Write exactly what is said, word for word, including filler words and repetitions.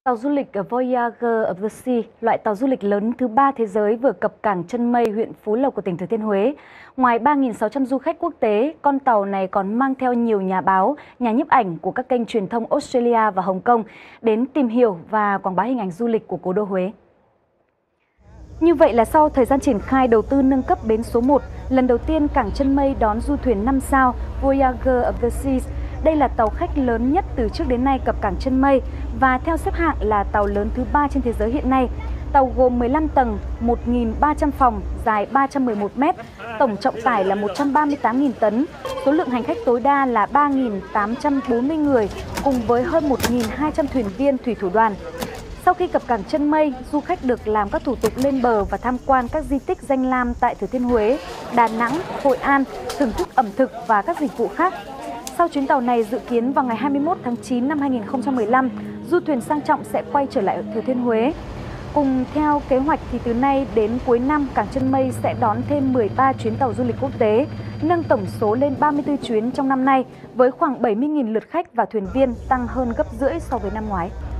Tàu du lịch Voyager of the Sea, loại tàu du lịch lớn thứ ba thế giới vừa cập cảng Chân Mây, huyện Phú Lộc của tỉnh Thừa Thiên Huế. Ngoài ba nghìn sáu trăm du khách quốc tế, con tàu này còn mang theo nhiều nhà báo, nhà nhiếp ảnh của các kênh truyền thông Australia và Hồng Kông đến tìm hiểu và quảng bá hình ảnh du lịch của cố đô Huế. Như vậy là sau thời gian triển khai đầu tư nâng cấp bến số một, lần đầu tiên cảng Chân Mây đón du thuyền năm sao Voyager of the Seas. Đây là tàu khách lớn nhất từ trước đến nay cập cảng Chân Mây và theo xếp hạng là tàu lớn thứ ba trên thế giới hiện nay. Tàu gồm mười lăm tầng, một nghìn ba trăm phòng, dài ba trăm mười một mét, tổng trọng tải là một trăm ba mươi tám nghìn tấn, số lượng hành khách tối đa là ba nghìn tám trăm bốn mươi người, cùng với hơn một nghìn hai trăm thuyền viên thủy thủ đoàn. Sau khi cập cảng Chân Mây, du khách được làm các thủ tục lên bờ và tham quan các di tích danh lam tại Thừa Thiên Huế, Đà Nẵng, Hội An, thưởng thức ẩm thực và các dịch vụ khác. Sau chuyến tàu này dự kiến vào ngày hai mươi mốt tháng chín năm hai nghìn không trăm mười lăm, du thuyền sang trọng sẽ quay trở lại ở Thừa Thiên Huế. Cùng theo kế hoạch thì từ nay đến cuối năm, cảng Chân Mây sẽ đón thêm mười ba chuyến tàu du lịch quốc tế, nâng tổng số lên ba mươi tư chuyến trong năm nay với khoảng bảy mươi nghìn lượt khách và thuyền viên, tăng hơn gấp rưỡi so với năm ngoái.